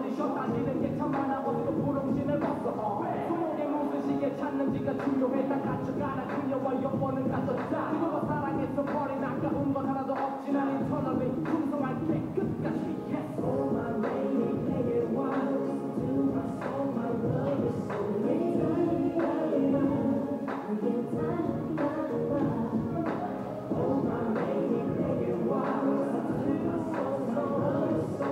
오디션 따지는 게 참 많아. 어디로 부름진을 벗어 수목에 무슨 시계 찾는지가 중요해. 다 갖춰가나 그녀와 영원은 가졌다. 그녀와 사랑해서 버린 아까운 건 하나도 없지. 난 eternally 충성할게 끝까지. Yes. Oh my lady, 내게 와. To my soul, my love is so real. Oh my lady, 내게 와. To my soul, my love is so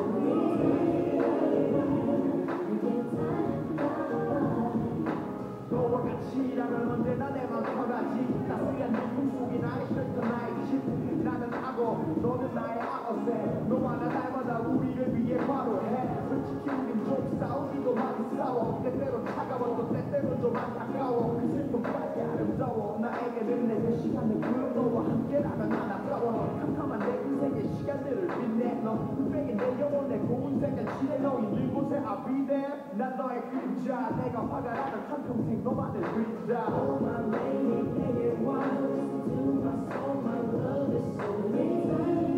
너와 같이라면 언제나 내 맘 편하지. 따스한 네 품속이 나의 쉘터 나의 집. 나는 악어 너는 나의 아어세. 너와 나 날마다 우리를 위해 과로해. 솔직히 우린 좀 싸우기도 많이 싸워. 때때로 차가워 또 때때로 좀 안타까워. 그 슬픔까지 아름다워. 나에게는 내 시간을 불러. 너와 함께라면 난 아까워. 캄캄한 내 인생의 시간들을 빛내. 너 흑백인 내 영혼의 고운 색깔 칠해. 너 있는 곳에 I'll be there. 난 너의 그림자. 내가 화가 나는 한평생 너만을 그린다. Oh my lady, 내게 와. To my soul, my love is so real.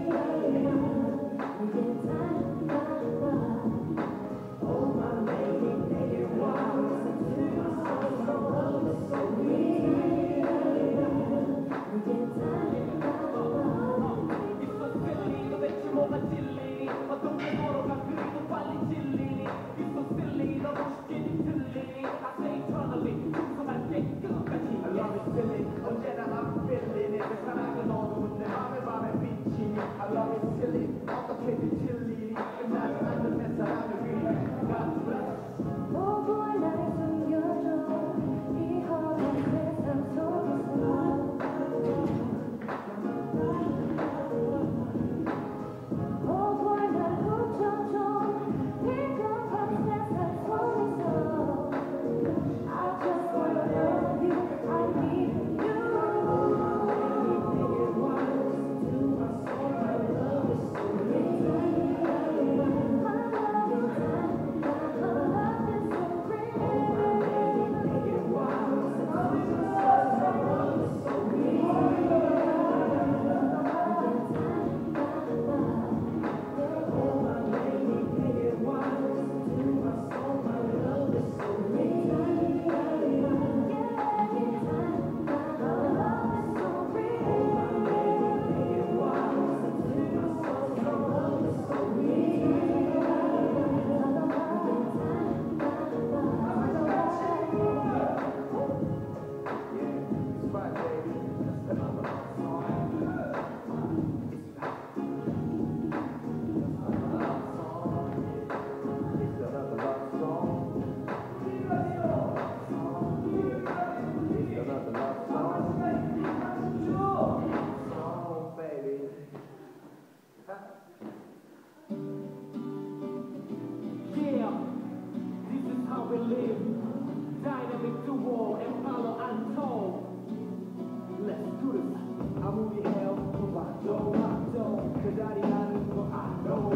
Oh my lady, 내게 와. To my soul, my love is so real. 있어 silly, 도대체 뭐가 찔리니? 어떤 게 걸어가 그리고 빨리 찔리니? 있어 silly, 너무 쉽게 틀리니? I say eternally, 충성할게 끝까지. I love it silly, 언제나 I'm feeling it. 내 사랑은 어두운 내 맘에 비치니. I love it silly, 어떻게 뒤틀리니? 끝나지 않는 내 사랑을 위해 God bless. 보고 날 숨겨줘 이 험한 세상 속에서. 보고 날 훔쳐줘 비겁한 세상 속에서. I just wanna love you, I need you. 내게 와. To my soul, my love is so real. Dynamic duo and follow untold. Let's do this. 아무리 헤어져봐도 그 자리 나는 거 I know.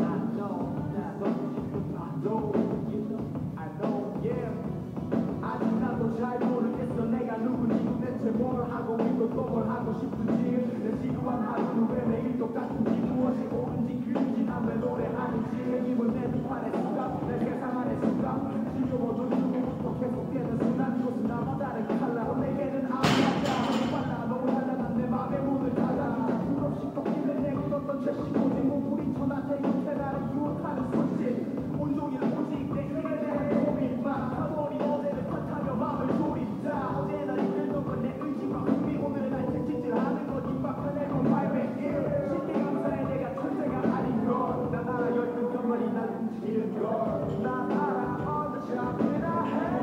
나 너무 싶은 I know. You know, I know, yeah. 아직 나도 잘 모르겠어. 내가 누군지 도대체 뭘 하고 있고 또 뭘 하고 싶은지. 내 지루한 하루는 왜 매일 똑같은지. 무엇이 옳은지 그런지 난 왜 노래하는지. 힘을 내 두 팔의 수갑 내 세상 안의 수갑. 지겨워도 누구부터 계속되는 순간. 이곳은 나와 다른 칼라. 내게는 아무것도 빨라. 너무 달라난 내 맘의 문을 닫아. 불없이 꺾이는 내 굳었던 죄식고 내 몸부림 천하태 옆에 나를 유혹하는 손짓. 온종일 오직 내 일에 대한 고민만. 가버린 어제를 탓하며 맘을 졸인다. 어제나 이끌던 건 내 의지와 꿈이. 오늘은 날 채찍질하는 건 입박한 앨범 800일. 쉽게 감사해 내가 천재가 아닌 걸. 난 알아 열등 곁말이 날 움직이는 걸. 난 알아 어차피나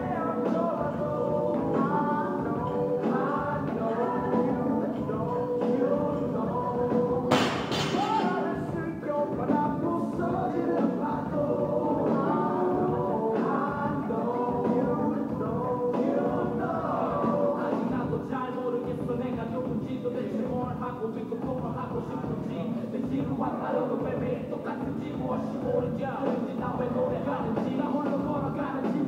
헤어져도 하루도 매일 똑같은지 무엇이 옳은지 아는지 나 왜 노래하는지 나 홀로 걸어가는지